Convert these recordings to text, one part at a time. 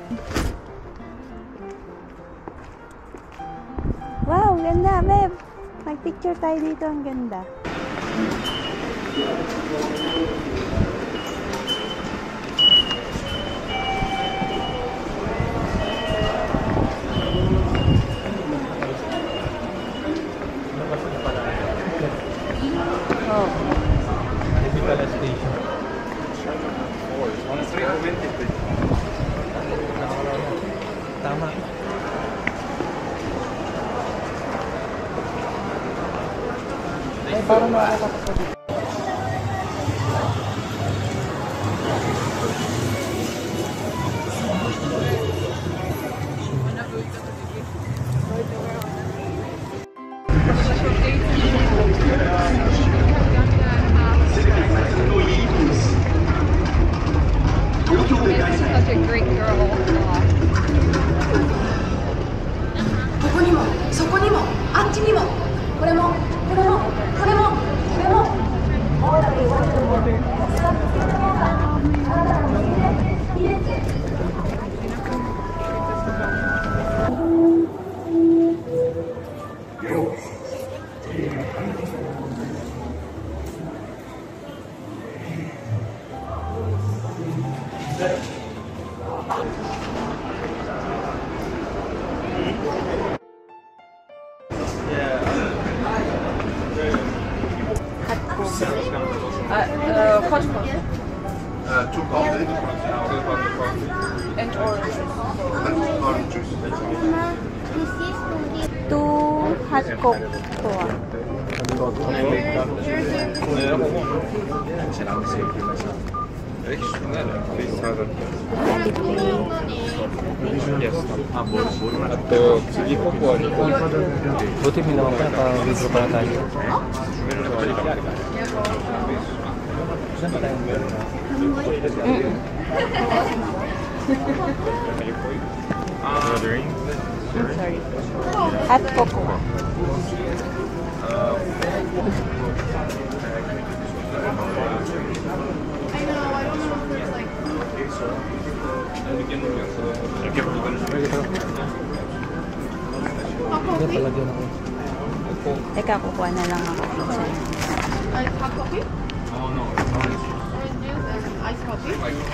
Wow, ganda, babe. Mag-picture tayo dito, ang ganda. Oh. Station. Tama. Ay, parang makakapasok dito. Such a great girl. ここにも、そこにも、あっちにも、これも、これも、これも、これも。 Hot coffee. 2 coffee. 2 coffee. And orange. And orange juice. 2 hot coke po. At sige po po. Buti mo naman pa, naka-video pa na tayo. Saan ba tayo? Sorry. Hot coke. Palagyan ako. Teka, kukuha na lang ako. Hot coffee? Oh no. Orange juice and iced coffee?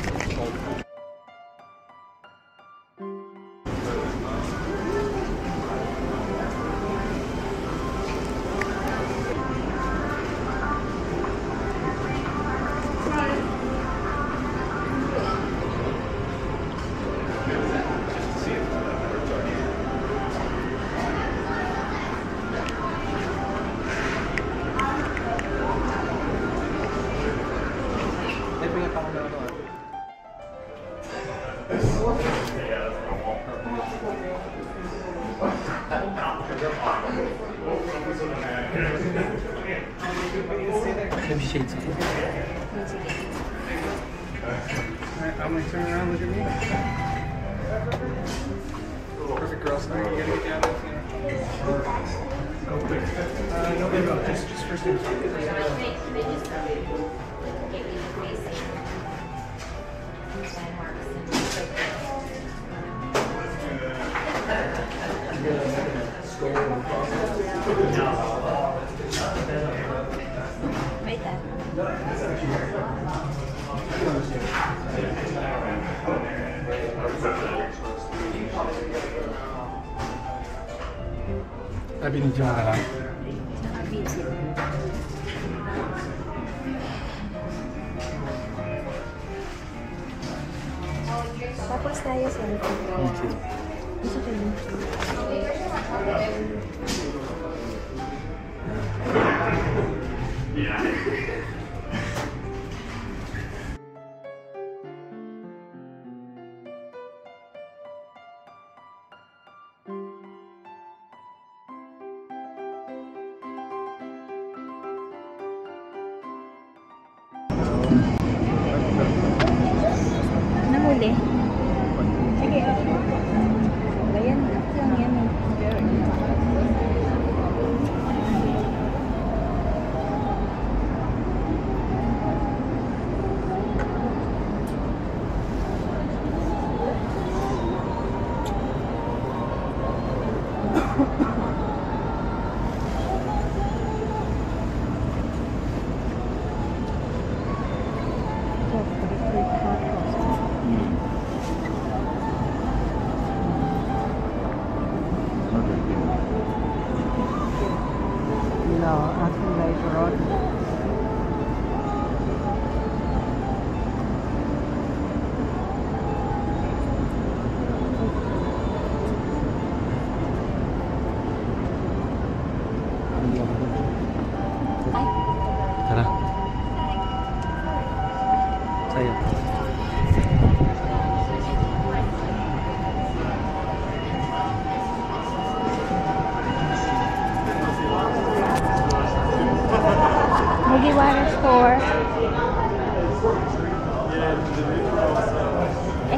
Maybe shades. I'm gonna turn around, look at me. Perfect girl star. You gotta get down there. No, just first thing. Wait, Binidyo na lang. Tapos tayo sa Okay. gusto ko yun. Nahuli? Sige. Ayan, lang yan eh.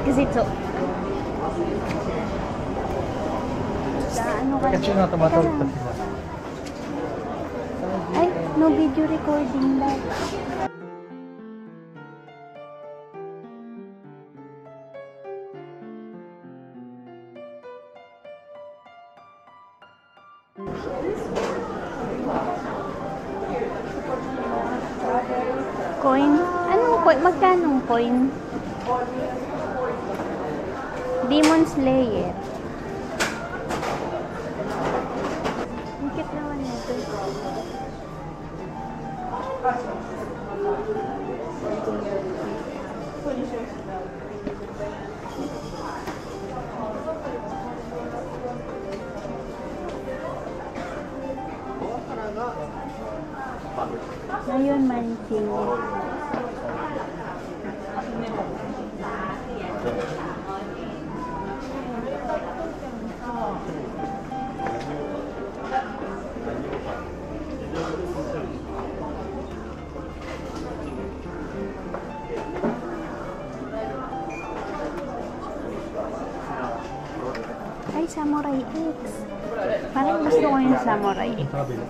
Exito. Ano ka? Kasi nga tumatawag pa sila. Ay, no video recording lang. Coin? Anong coin? Magkanong coin? Demon Slayer. Ang cute naman nito. Ngayon, mansing. Ay, Samurai X. Parang gusto ko yung Samurai X.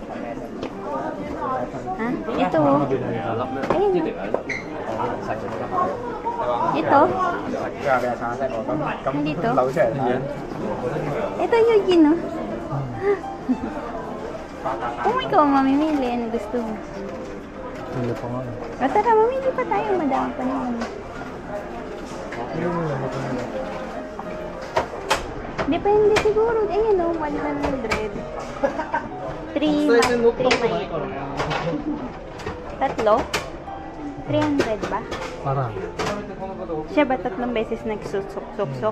Ha? Ito. Ayun. Ito. Nandito. Ito yung gino. Kung ikaw mamimili, ano gusto mo? Hindi pa nga. O tara, mamili pa tayo. Madami pa naman. Depende siguro. Ayun o, 100. 3 Tatlo? 300 ba? Parang. Siya ba 3 beses nagsusok-sok-sok?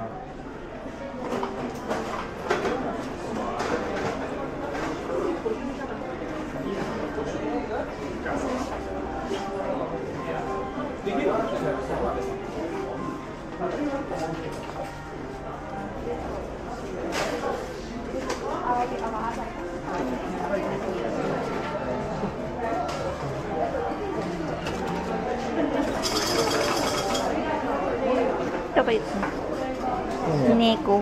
Ito ba ito? Neko.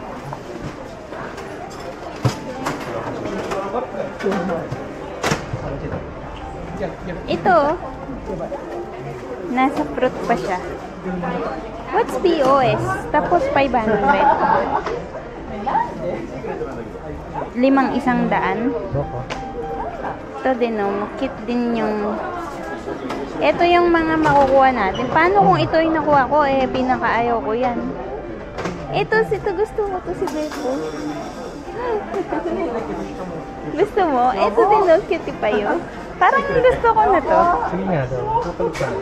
Ito. Nasa fruit pa siya. What's POS? Tapos 500. 500. Boko. Ito din oh. Cute din yung... Ito yung mga makukuha natin. Paano kung ito yung nakuha ko? Eh, pinakaayaw ko yan. Ito gusto ko to si Beppo. Gusto mo? Ito din oh. Cute pa yun. Parang gusto ko na to. Sige nga daw. Kapalit ka.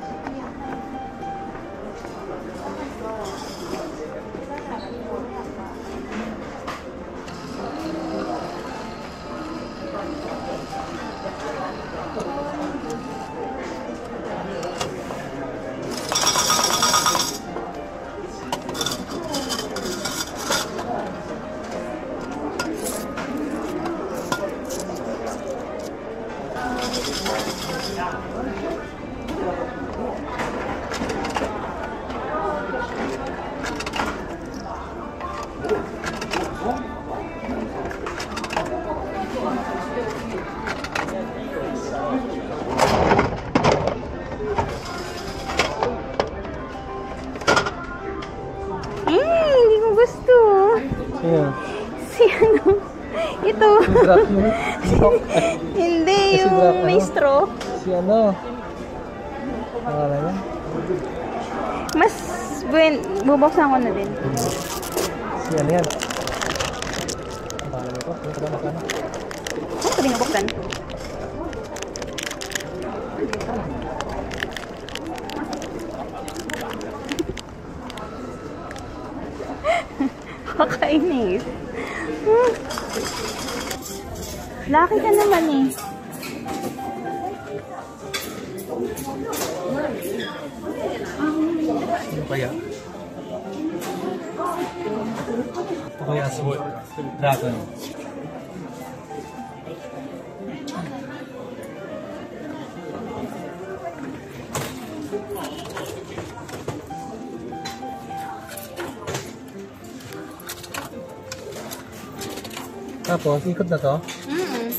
Hindi ko gusto. Sino? Si ano? Ito. Si Dracula. Hindi, Si yung Dracula. may straw. Si ano? Pangalan niya? Mas, bubuksan ko na din. Si ano yan? Pangalan nito? Ano ka ba magkano? Ano ito binubuksan? Kakainis. Laki ka naman eh. Ano kaya? Ito kaya si Dragon. Tapos, ikot na to. Mm.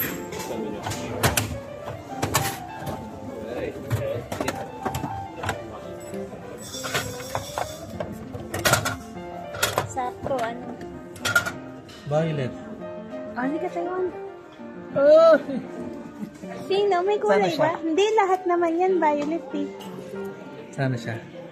Sakto, ano? Violet. Hindi ka Taiwan. Oh! Sino? May kulay Sana siya. ba? Hindi, lahat naman yan violet eh. Sana siya.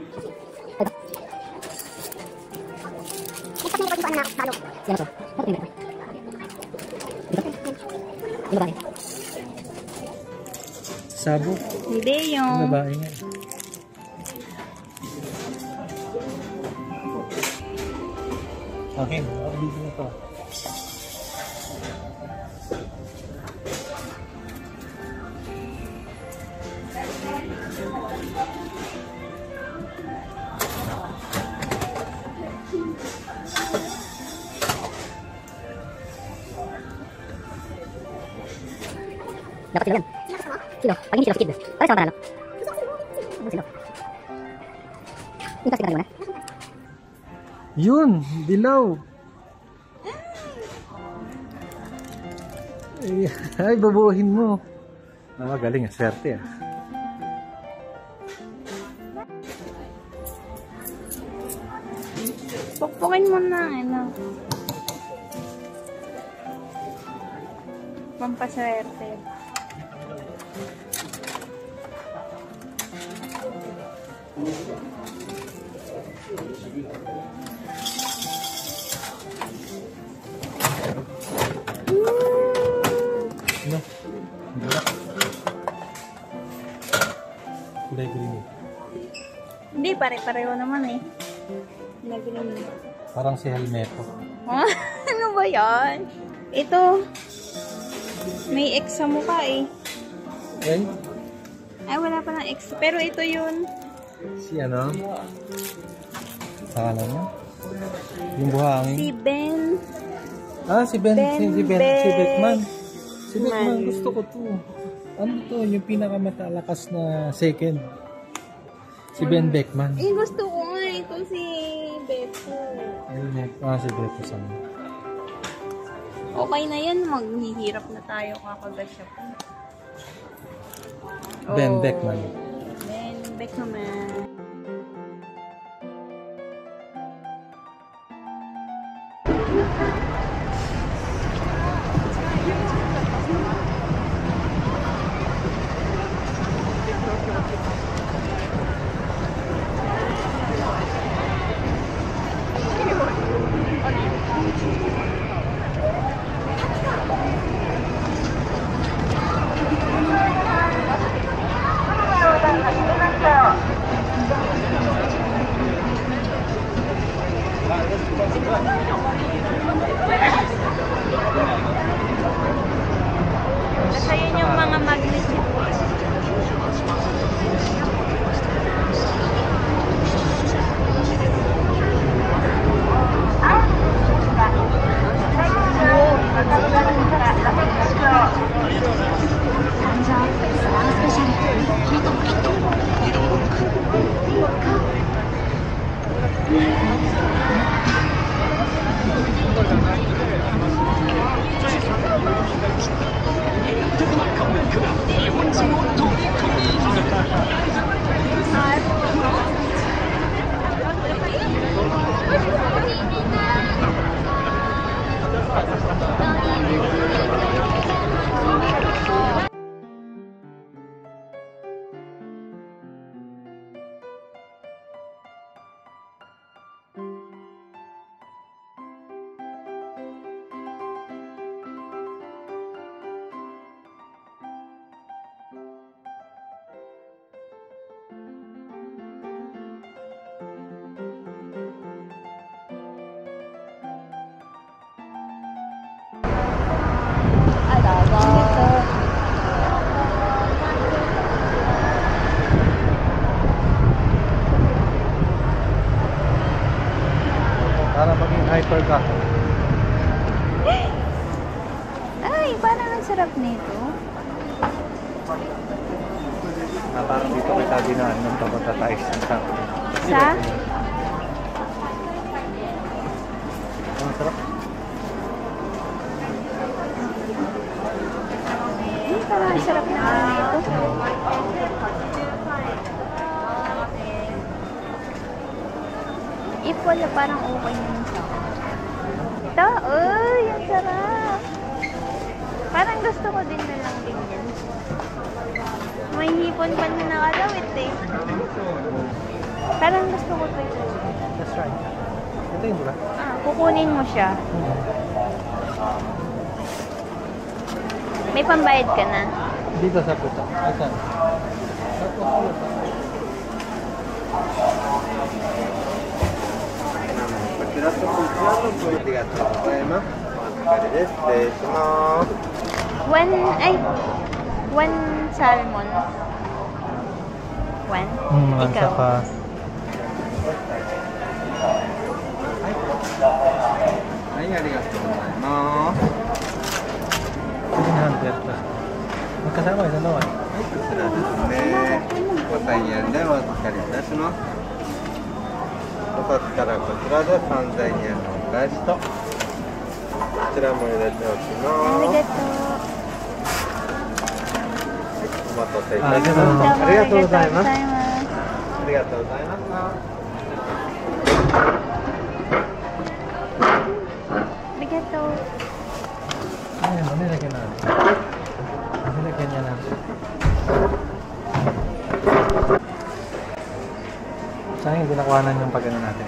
Sabog. Hindi yung... Babae nga. Okay, nakabili na to. Dapat sino yan? Sino? Pag hindi sino, si Kid. Ano sama panalo? Sino? Yung kasi kanina. Yun! Dilaw! Ay, babuhin mo. Magaling, swerte ah. Pukpukin mo na, ano. Pampaswerte. Ano? Kulay green eh. Hindi, pare-pareho naman eh. Nag-green. Parang si Helmeto. Oh, ano ba yan? Ito. May X sa mukha eh. Eh? Ay, wala pa ng X. Pero ito yun. Si ano? Pangalan niya? Yung buhangin? Si Ben. Ah, si Ben. Si Beckman. Si Beckman, Man. gusto ko to. Ano to? Yung pinakamalakas na second. Si Ben Beckman. Eh, gusto ko nga. Ito si Beppo. Si Beto sama. Okay na yan. Maghihirap na tayo kakagasya po. Ben Beckman. Ben Beckman. Basta yun yung mga magnet. Para maging hyper ka. Ay, parang ang sarap nito. Parang dito kita dinaan ng papunta tayo sa Sa? Ang sarap. If wala, parang okay naman sa akin. Ito, uy, ang sarap. Parang gusto ko din na lang din yan. May hipon pa na nakalawit eh. Parang gusto ko ito. That's right. Ito yun, diba? Kukunin mo siya. May pambayad ka na. Dito sa puta. Asan? One salmon. One? Ikaw. Saka... Magkasama isang lawan. 5,000円でお預かりいたします。よかったらこちらで3,000円のお返しと、こちらも入れておきます。お待たせいたしました。ありがとうございます。ありがとうございました。 Arigato. Ayan, manilagyan na. Manilagyan niya na. Sayang hindi nakuhanan yung pag-ano natin.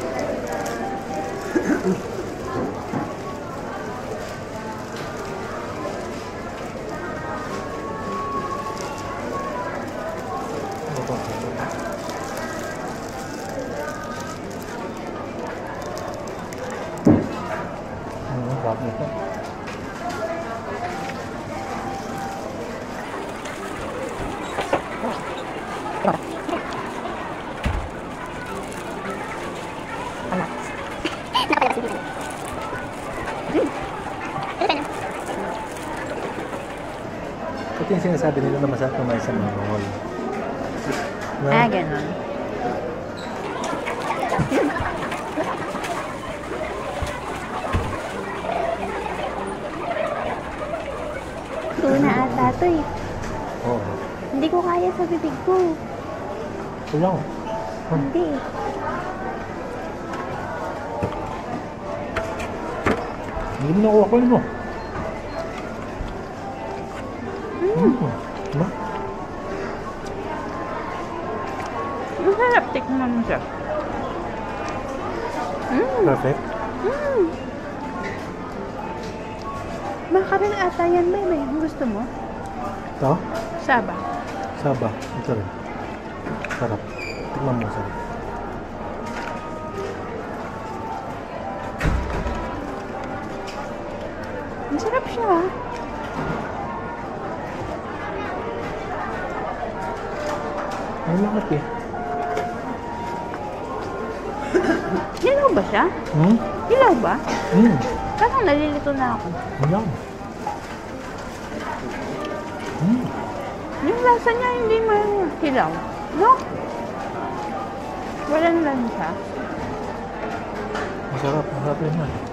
Sarap nito. Ito yung sinasabi nila na masarap kumain sa mga roll. Ganun. Tuna ata ito eh. Oo. Hindi ko kaya sa bibig ko. Kulang. Hindi. Hindi mo nakuha ko mo. Diba? Masarap. Tikman mo siya. Perfect. Makarin ata yan, Bebe. Ang gusto mo? Ito? Saba. Saba. Ito rin. Sarap. Tingnan mo, sarap. Masarap siya. Ano lakot eh? Hilaw ba siya? Hilaw ba? Parang nalilito na ako. Ayan. Yung lasa niya hindi hilaw. No? Walang lansa. Masarap. Masarap yun yan.